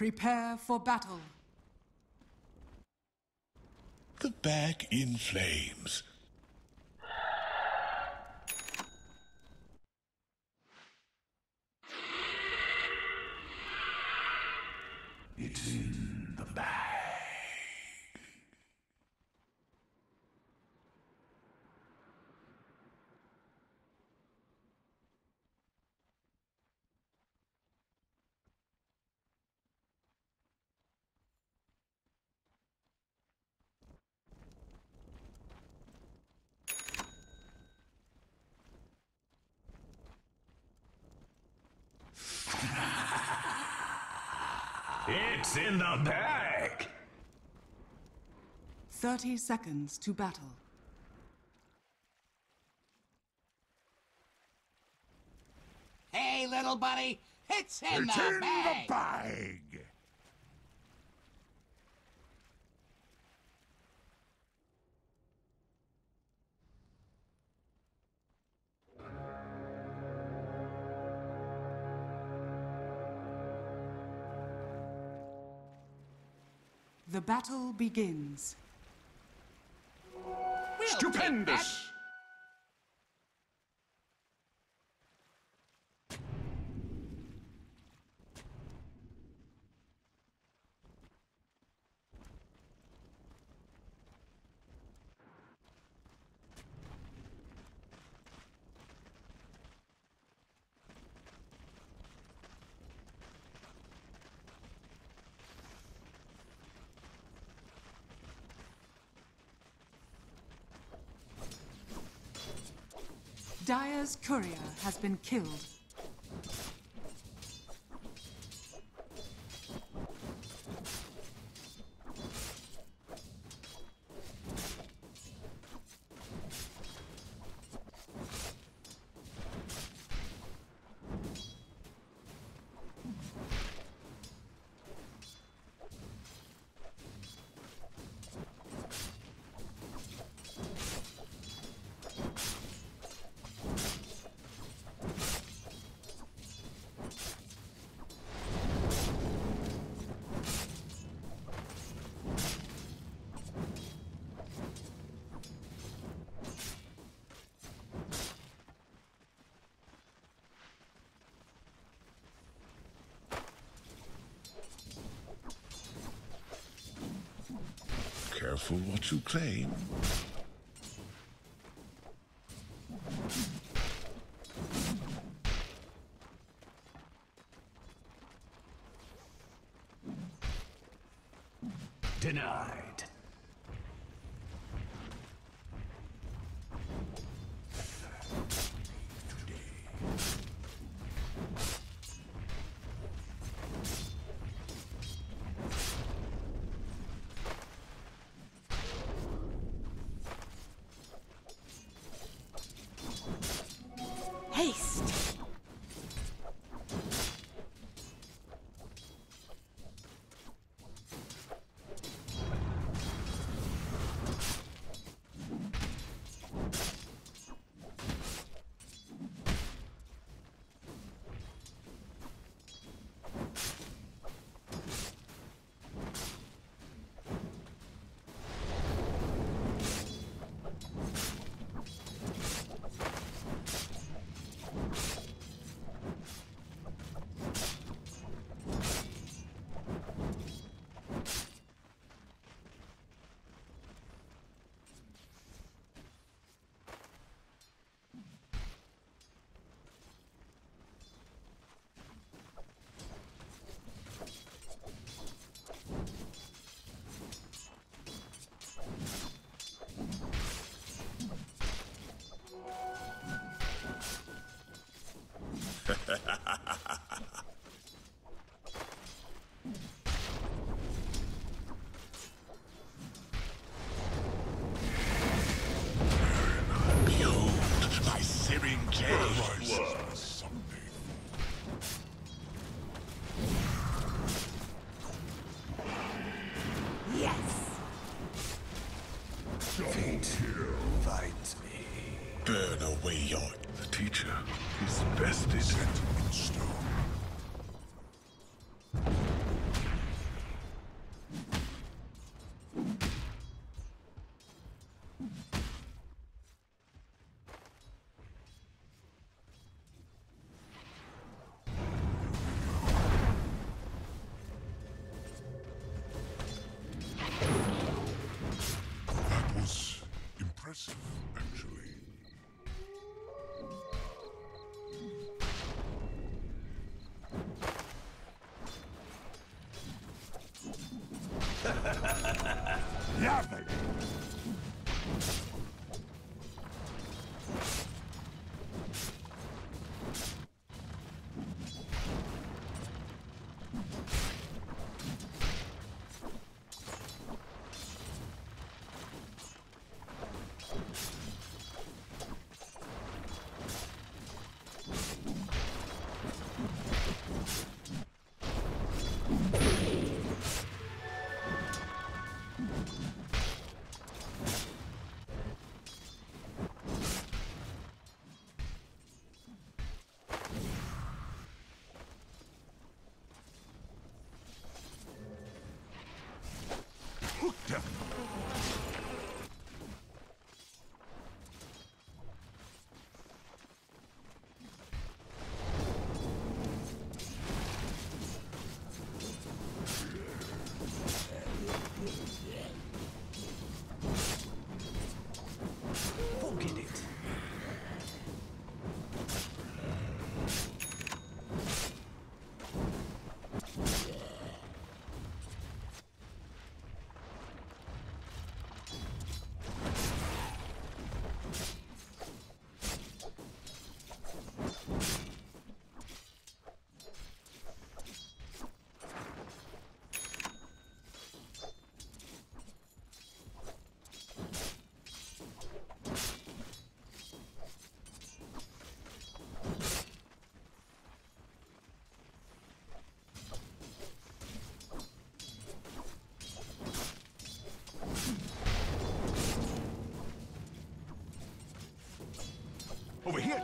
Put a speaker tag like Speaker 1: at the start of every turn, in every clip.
Speaker 1: Prepare for battle.
Speaker 2: The bag in flames. It's in the bag.
Speaker 3: It's in the bag!
Speaker 1: 30 seconds to battle.
Speaker 4: Hey, little buddy, it's in
Speaker 2: It's
Speaker 4: the
Speaker 2: in
Speaker 4: bag!
Speaker 2: the bag!
Speaker 1: The battle begins.
Speaker 4: We'll
Speaker 2: Stupendous!
Speaker 1: Dire's courier has been killed.
Speaker 2: Careful what you claim.
Speaker 3: Denied.
Speaker 1: Haste!
Speaker 2: Behold, my searing cage.
Speaker 4: Yes!
Speaker 2: Fate
Speaker 3: Fight me.
Speaker 2: burn away your... The teacher is best set in stone. Over here!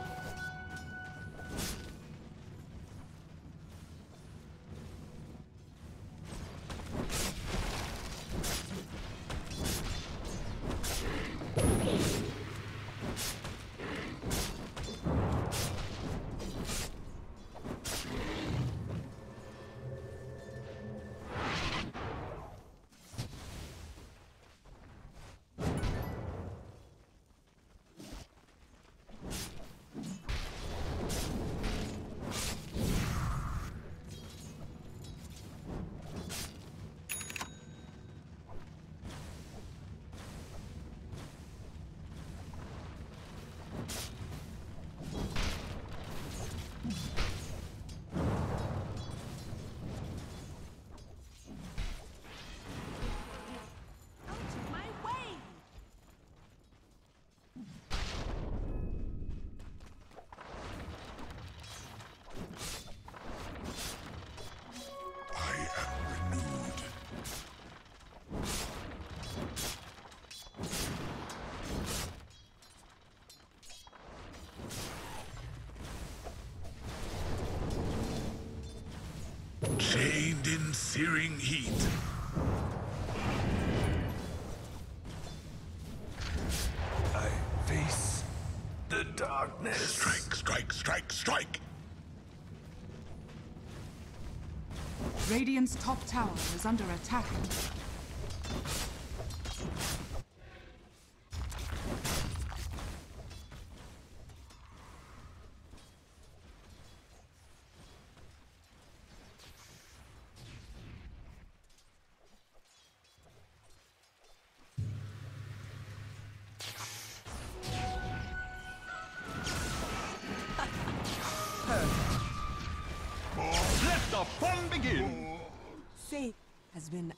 Speaker 2: Chained in searing heat.
Speaker 3: I face the darkness.
Speaker 2: Strike, strike, strike, strike!
Speaker 1: Radiant's top tower is under attack.
Speaker 3: Let the fun begin!
Speaker 5: Faith has been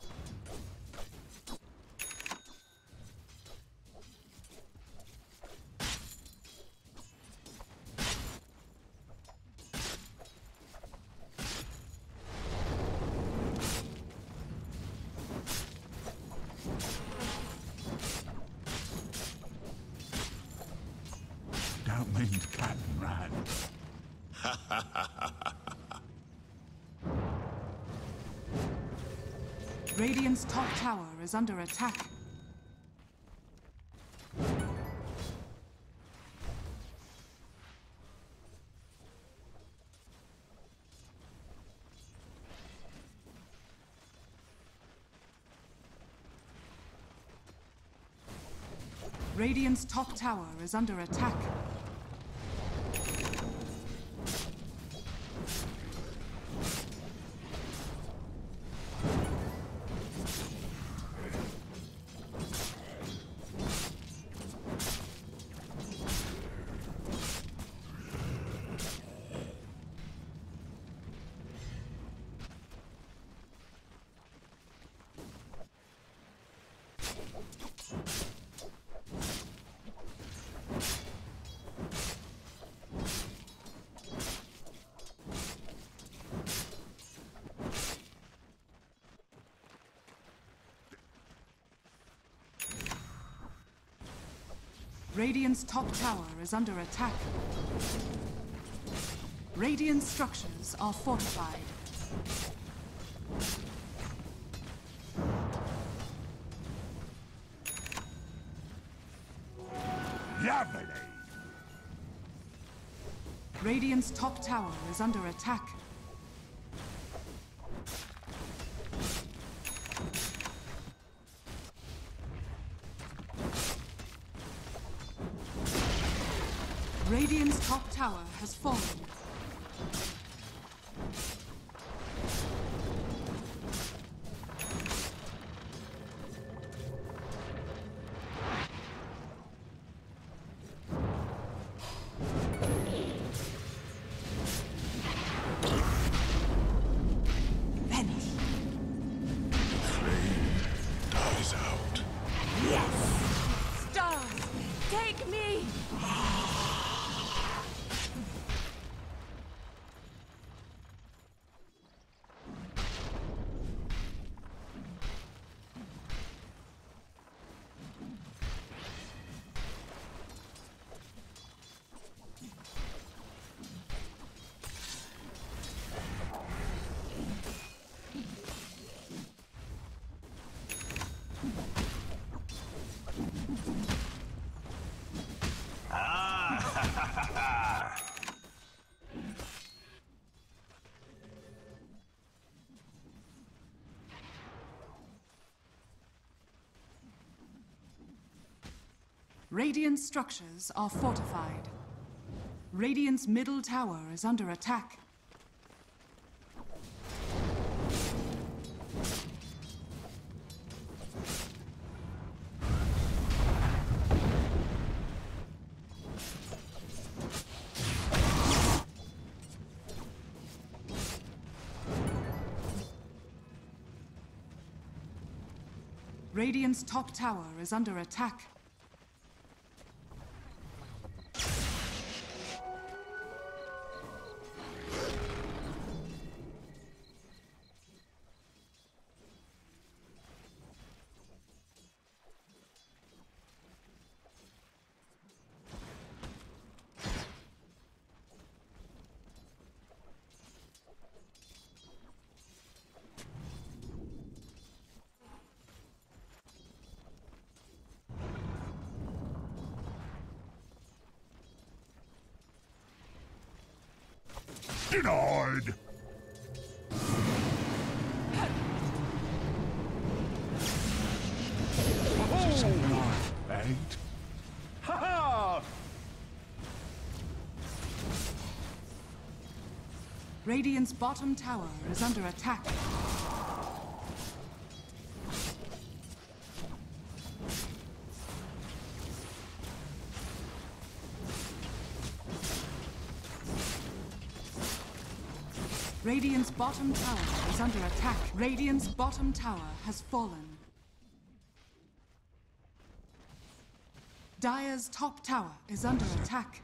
Speaker 2: Don't mean to cut and run.
Speaker 1: Radiant's top tower is under attack. Radiant's top tower is under attack. Radiant's top tower is under attack. Radiant structures are fortified.
Speaker 2: Lovely!
Speaker 1: Radiant's top tower is under attack. Radiant's top tower has fallen.
Speaker 5: vanish.
Speaker 2: Flame dies out.
Speaker 5: Yes! Stars, take me!
Speaker 1: Radiant structures are fortified. Radiant's middle tower is under attack. Radiant's top tower is under attack.
Speaker 2: Denied! Right?
Speaker 3: Ha ha!
Speaker 1: Radiant's bottom tower is under attack. Radiant's bottom tower is under attack. Radiant's bottom tower has fallen. Dire's top tower is under attack.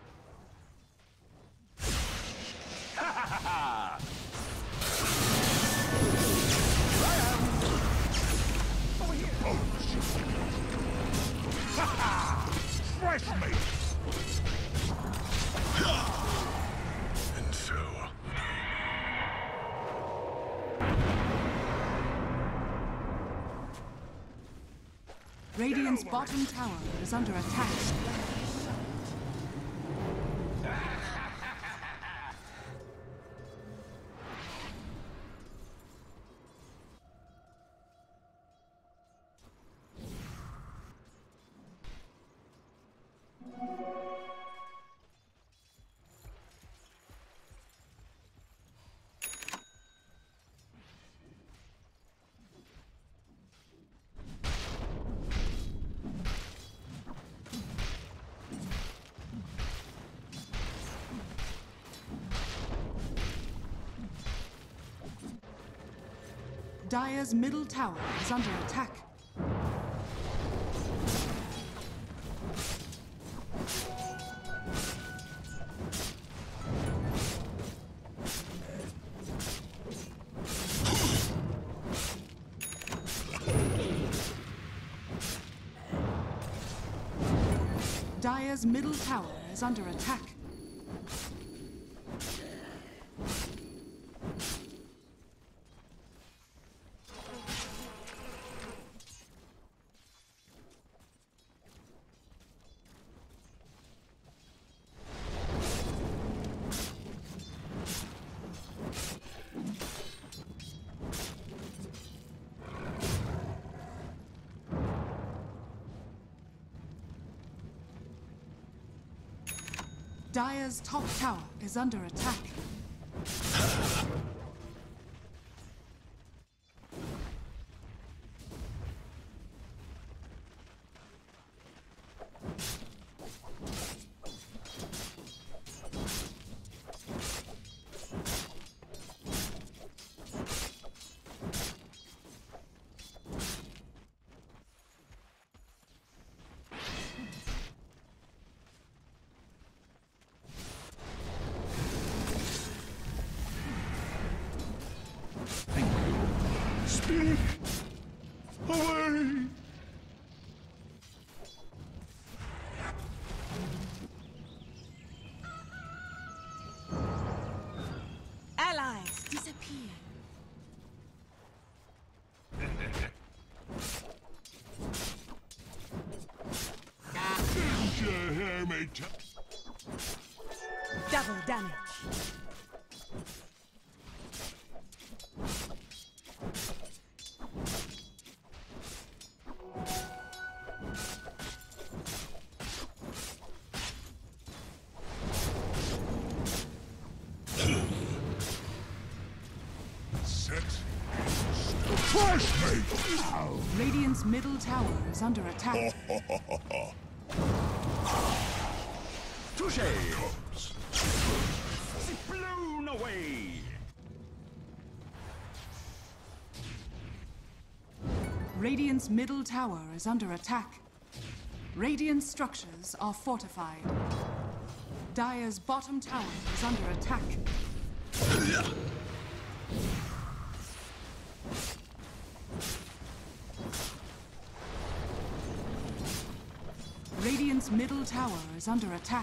Speaker 2: Fresh meat! And so...
Speaker 1: Radiant's bottom tower is under attack. Dire's middle tower is under attack. Dire's middle tower is under attack. Dire's top tower is under attack.
Speaker 2: Speak! Away!
Speaker 5: Allies disappear.
Speaker 2: Danger, Hermit!
Speaker 5: Double damage.
Speaker 1: Radiant's middle tower is under attack.
Speaker 3: Touché! Blown away!
Speaker 1: Radiant's middle tower is under attack. Radiant structures are fortified. Dire's bottom tower is under attack. Radiant's middle tower is under attack.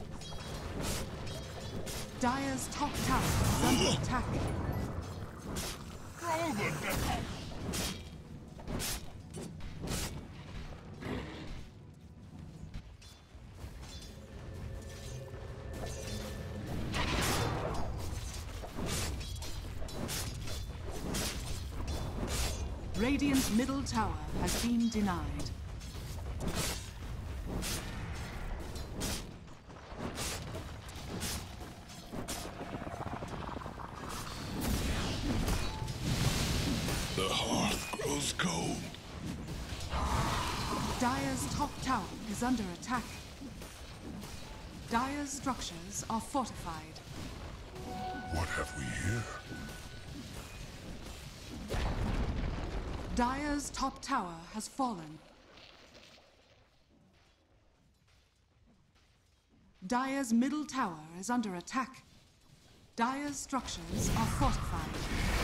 Speaker 1: Dire's top tower is under attack.
Speaker 2: Throw the devil!
Speaker 1: Radiant's middle tower has been denied.
Speaker 2: The hearth grows cold.
Speaker 1: Dire's top tower is under attack. Dire's structures are fortified.
Speaker 2: What have we here?
Speaker 1: Dire's top tower has fallen. Dire's middle tower is under attack. Dire's structures are fortified.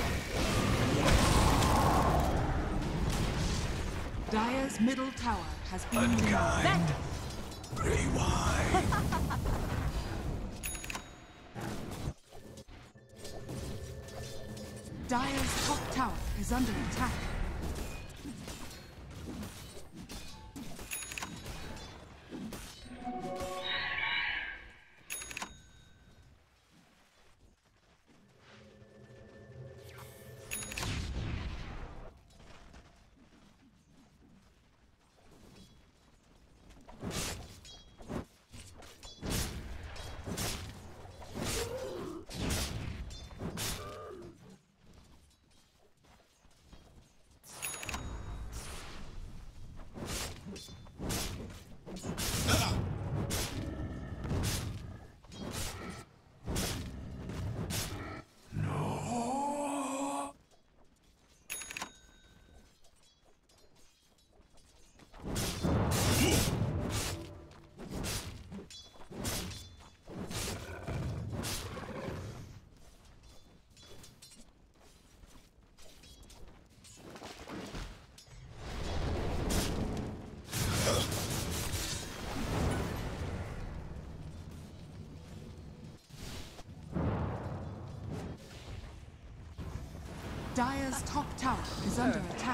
Speaker 1: Dire's middle tower has been denied.
Speaker 2: Pray why?
Speaker 1: Dire's top tower is under attack. Dire's top tower is under attack.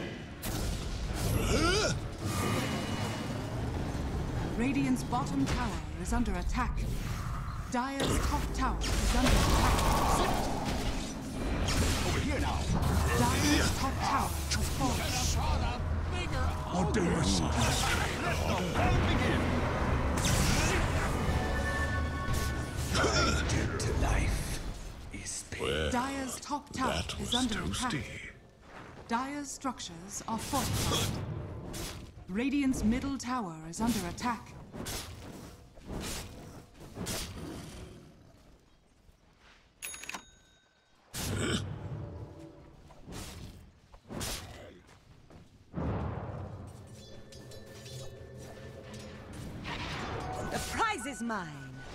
Speaker 1: Radiant's bottom tower is under attack. Dire's top tower is under attack.
Speaker 3: Over here now!
Speaker 1: Dire's top tower has fallen.
Speaker 2: Audacious.
Speaker 3: Let the battle begin!
Speaker 2: Dead to life is pain.
Speaker 1: Dire's top tower
Speaker 2: That
Speaker 1: is
Speaker 2: was
Speaker 1: under
Speaker 2: toasty.
Speaker 1: attack. Dire's structures are fortified. Radiant's middle tower is under attack.
Speaker 5: The prize is mine.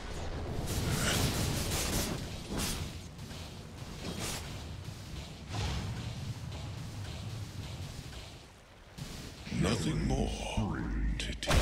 Speaker 2: Nothing more to do.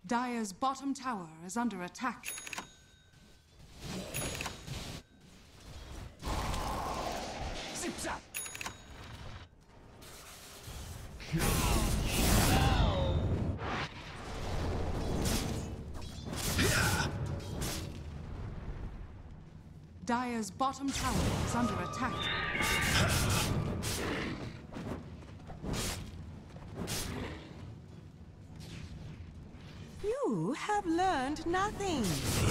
Speaker 1: Dire's bottom tower is under attack.
Speaker 3: Zip zap.
Speaker 1: Dire's bottom tower is under attack.
Speaker 5: You have learned nothing.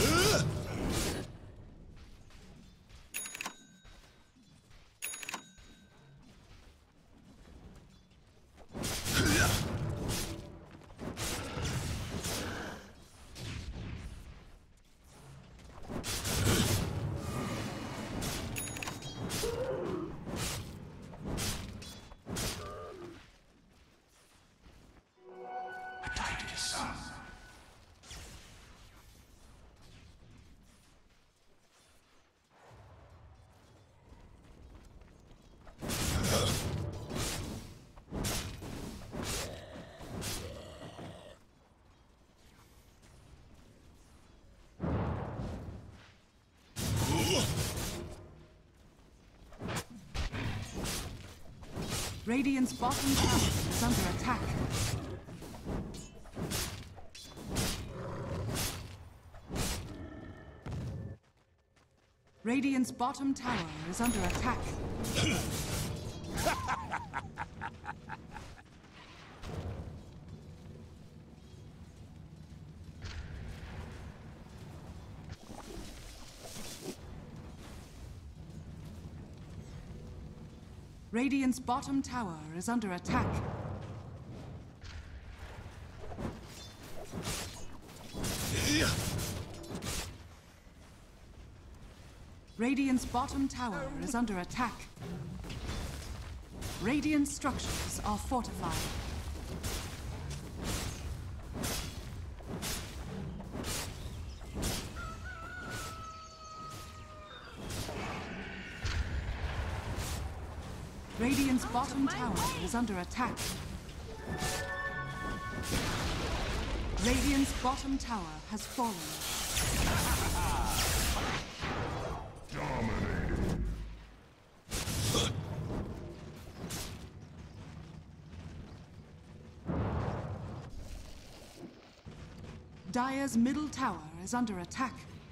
Speaker 1: Radiant's bottom tower is under attack. Radiant's bottom tower is under attack. Radiant's bottom tower is under attack. Radiant's bottom tower is under attack. Radiant structures are fortified. Radiant's bottom tower is under attack. Radiant's bottom tower has fallen.
Speaker 2: Dominating.
Speaker 1: Dire's middle tower is under attack.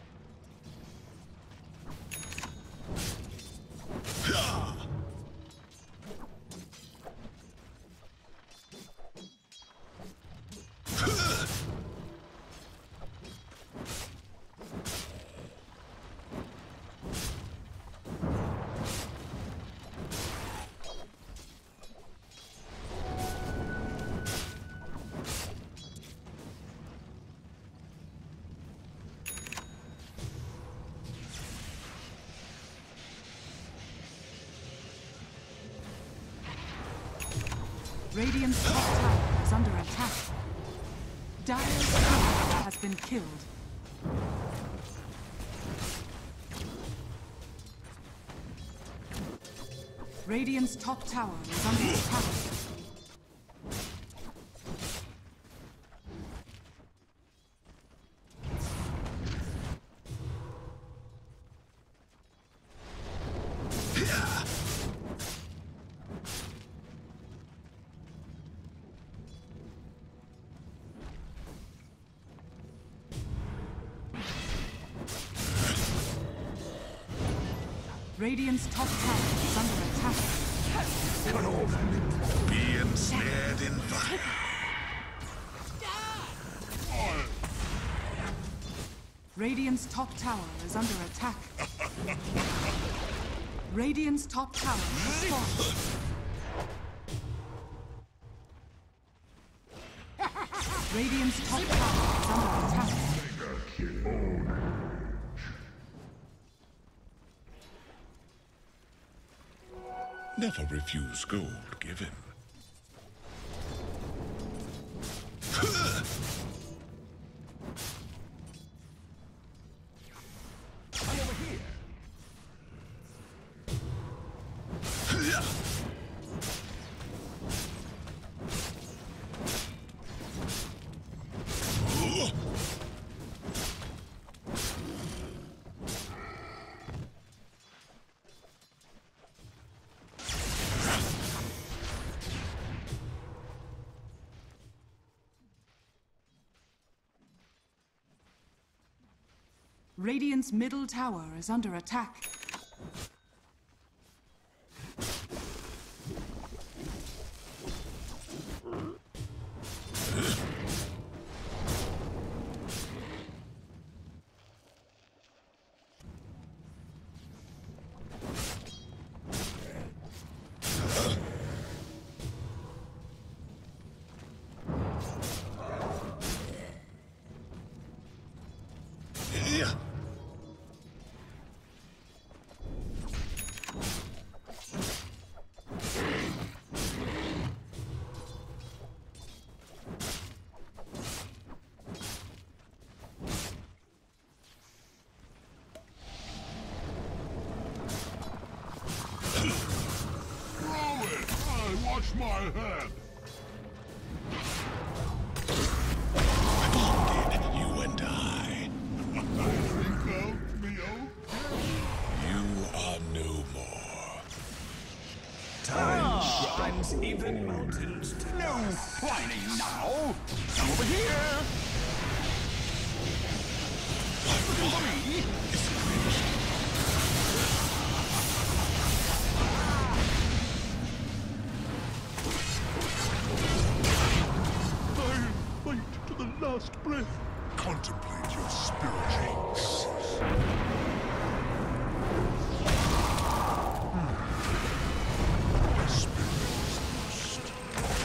Speaker 1: Radiant's top tower is under attack. Dire's tower has been killed. Radiant's top tower is under attack. Radiant's top tower is under attack.
Speaker 2: Cut off. Be ensnared in fire.
Speaker 1: Radiant's top tower is under attack. Radiant's top tower has fallen. Radiant's top tower is under attack.
Speaker 2: Never refuse gold given.
Speaker 3: I'm over here.
Speaker 1: Radiant's middle tower is under attack.
Speaker 2: Watch my head! You and I. Think of me, you are no more.
Speaker 3: Time's even mountains. No whining now. Come over here. Follow me.
Speaker 2: Fight to the last breath. Contemplate your spirituals. My spirit is lost.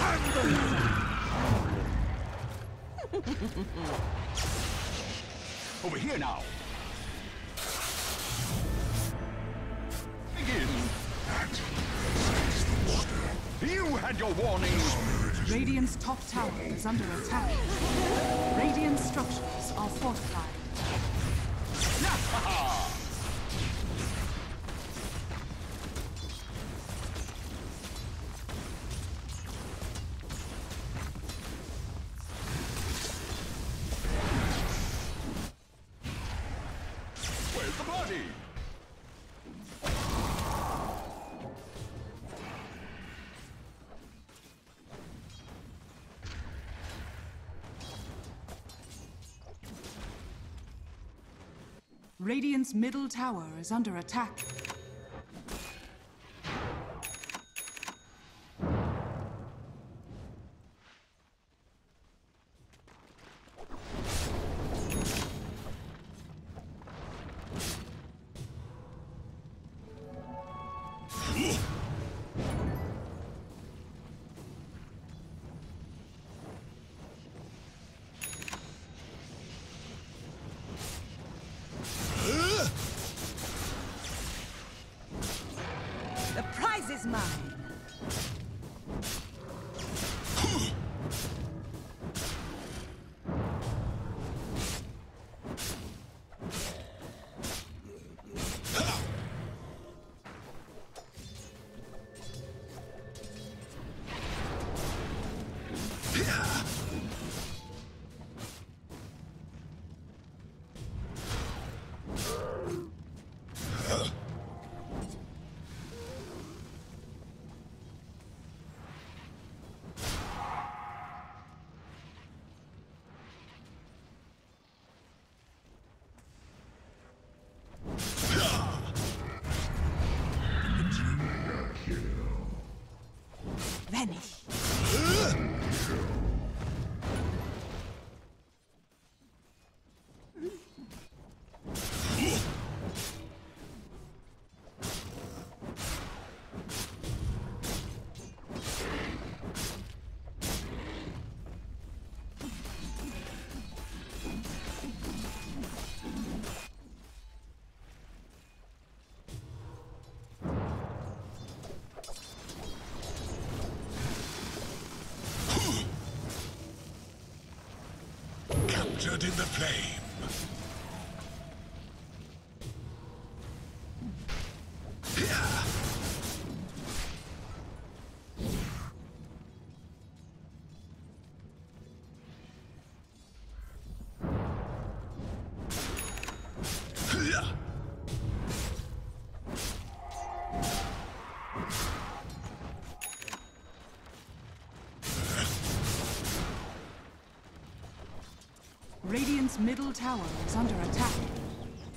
Speaker 3: Over here now. Begin. You had your warning.
Speaker 1: Radiant's top tower is under attack. Radiant structures are fortified.
Speaker 3: Where's the body?
Speaker 1: Radiant's middle tower is under attack.
Speaker 5: The prize is mine. Vanish.
Speaker 2: Captured in the flame.
Speaker 1: Radiant's middle tower is under attack.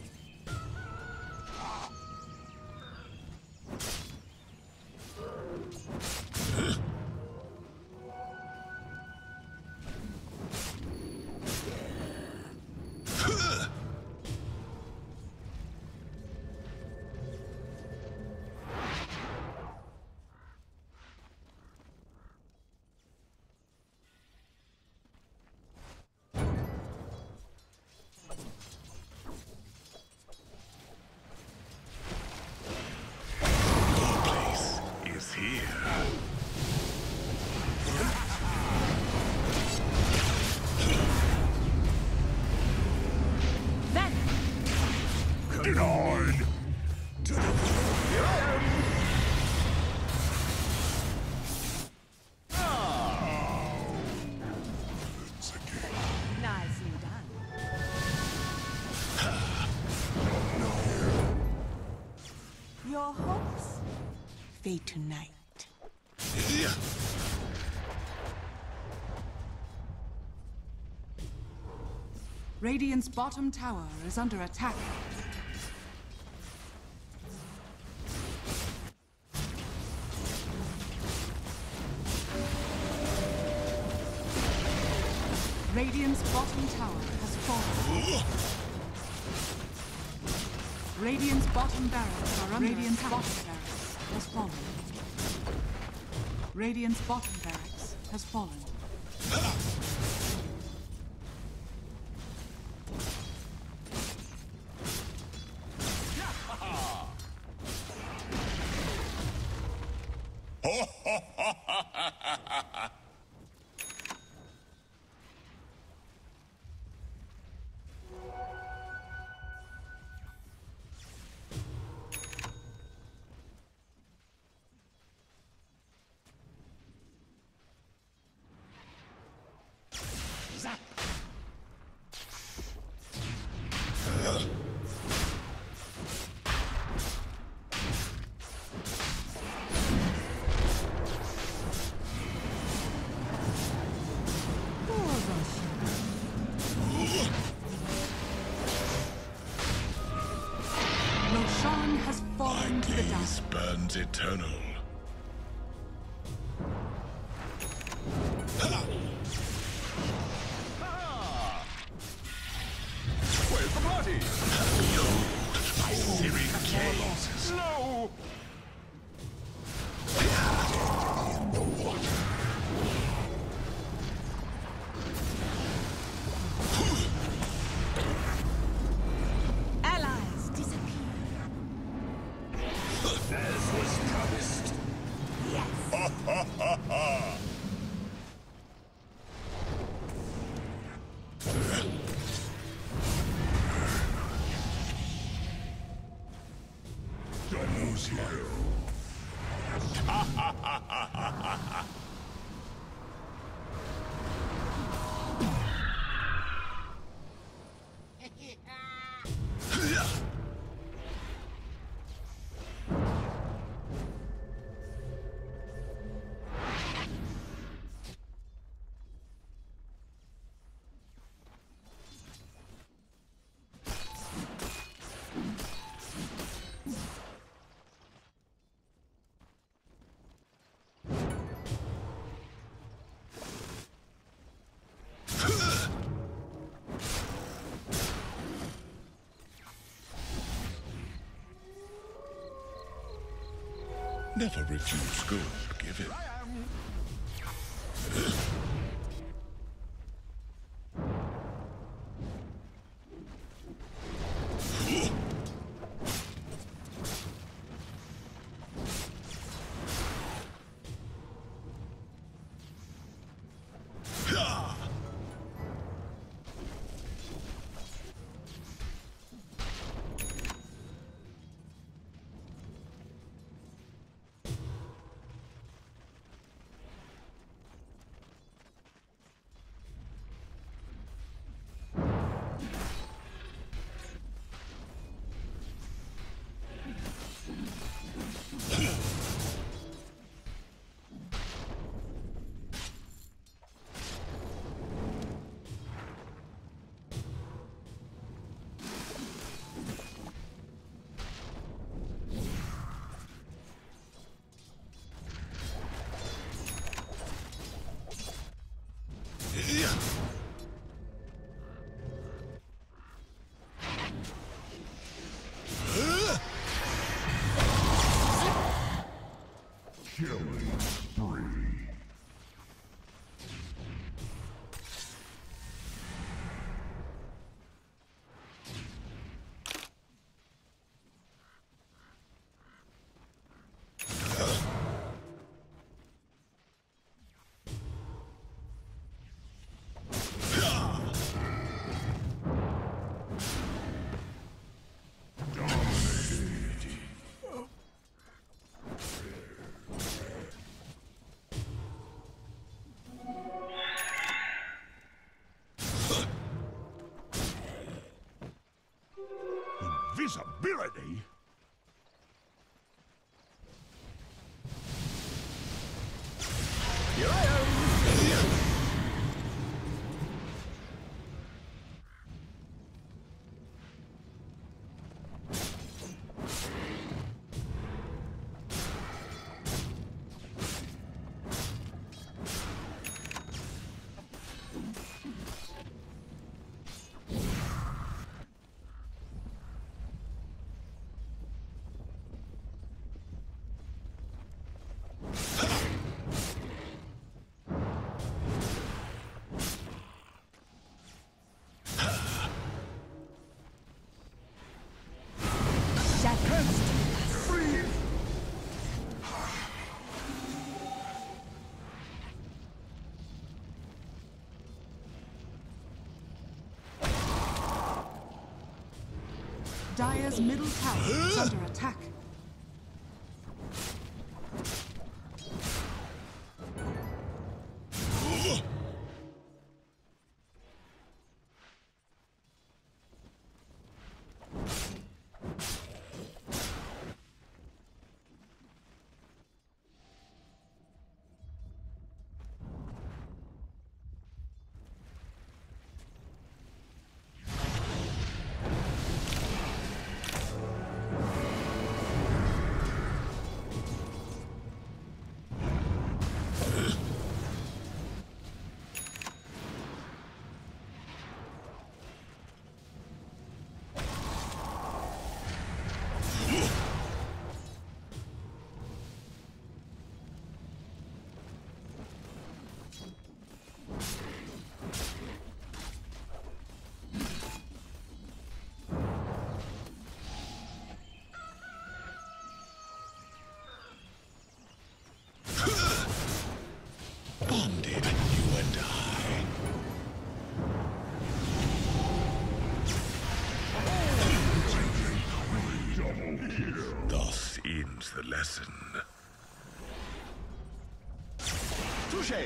Speaker 5: fate tonight.
Speaker 1: Radiant's bottom tower is under attack. Radiant's bottom tower has fallen. Radiant's bottom barracks are under Radiant's attack. Bottom barracks has fallen. Radiant's bottom barracks has fallen. Roshan has fallen to the
Speaker 2: Gaze burns eternal.
Speaker 3: Where's the party?
Speaker 2: Behold, my searing gaze.
Speaker 3: No!
Speaker 5: Allies disappear.
Speaker 3: As was promised.
Speaker 2: Who's here? Never refuse good given. Killing spree. Invisibility?
Speaker 1: Dire's middle tower is under attack.
Speaker 2: Bonded, you and I. Thus ends the lesson.
Speaker 3: Touché.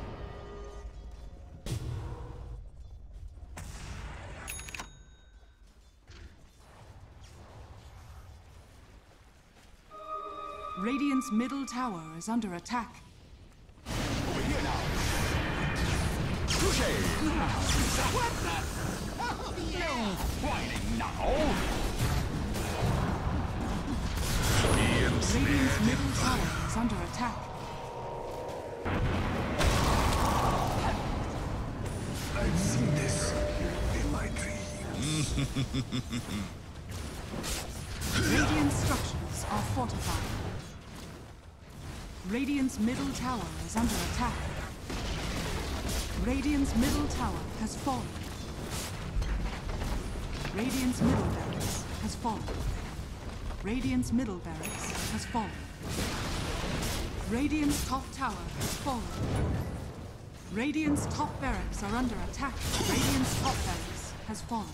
Speaker 1: Radiant's middle tower is under attack.
Speaker 3: Over here now. Touché.
Speaker 4: What the? Oh, yeah.
Speaker 3: Whining now.
Speaker 2: Be
Speaker 1: Radiant's
Speaker 2: ensnared in
Speaker 1: middle
Speaker 2: fire.
Speaker 1: tower is under attack.
Speaker 2: I've seen this in my dreams.
Speaker 1: Radiant structures are fortified. Radiant's middle tower is under attack. Radiant's middle tower has fallen. Radiant's middle barracks has fallen. Radiant's middle barracks has fallen. Radiant's top tower has fallen. Radiant's top barracks are under attack. Radiant's top barracks has fallen.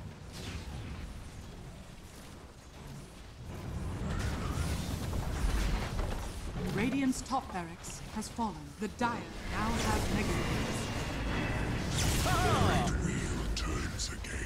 Speaker 1: Radiant's top barracks has fallen. The Dire now have negatives.
Speaker 2: The wheel turns again.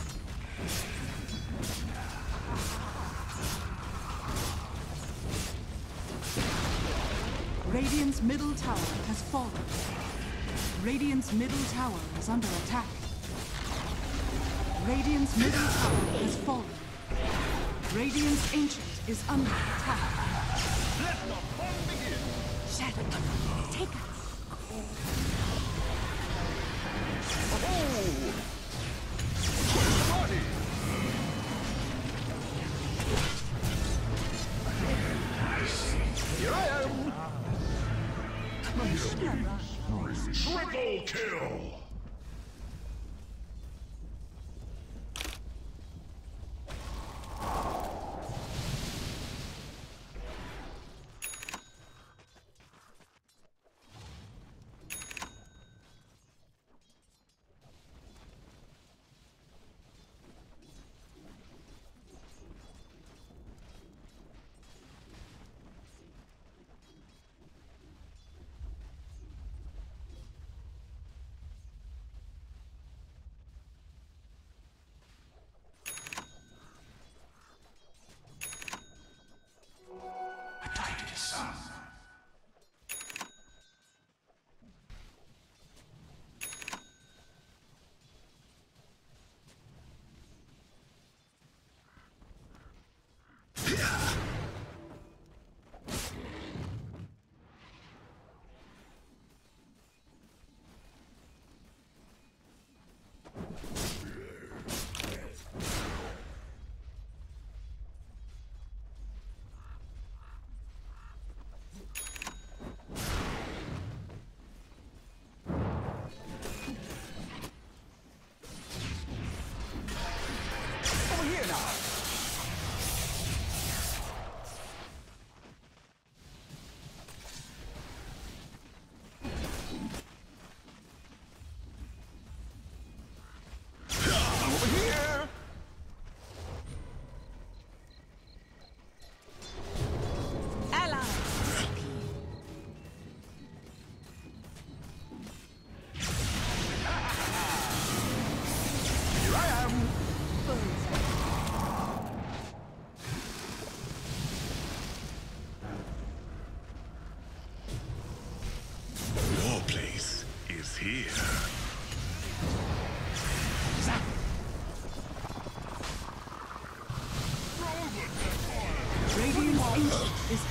Speaker 1: Radiant's middle tower has fallen. Radiant's middle tower is under attack. Radiant's middle tower has fallen. Radiant's ancient is under attack.
Speaker 3: Let the fun begin.
Speaker 5: Shadow, take us.
Speaker 3: Oh! Party! Here I am.
Speaker 2: Triple kill!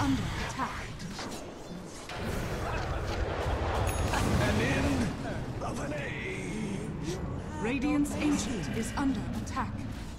Speaker 1: under attack.
Speaker 3: An end of an age.
Speaker 1: Radiant's Ancient is under attack.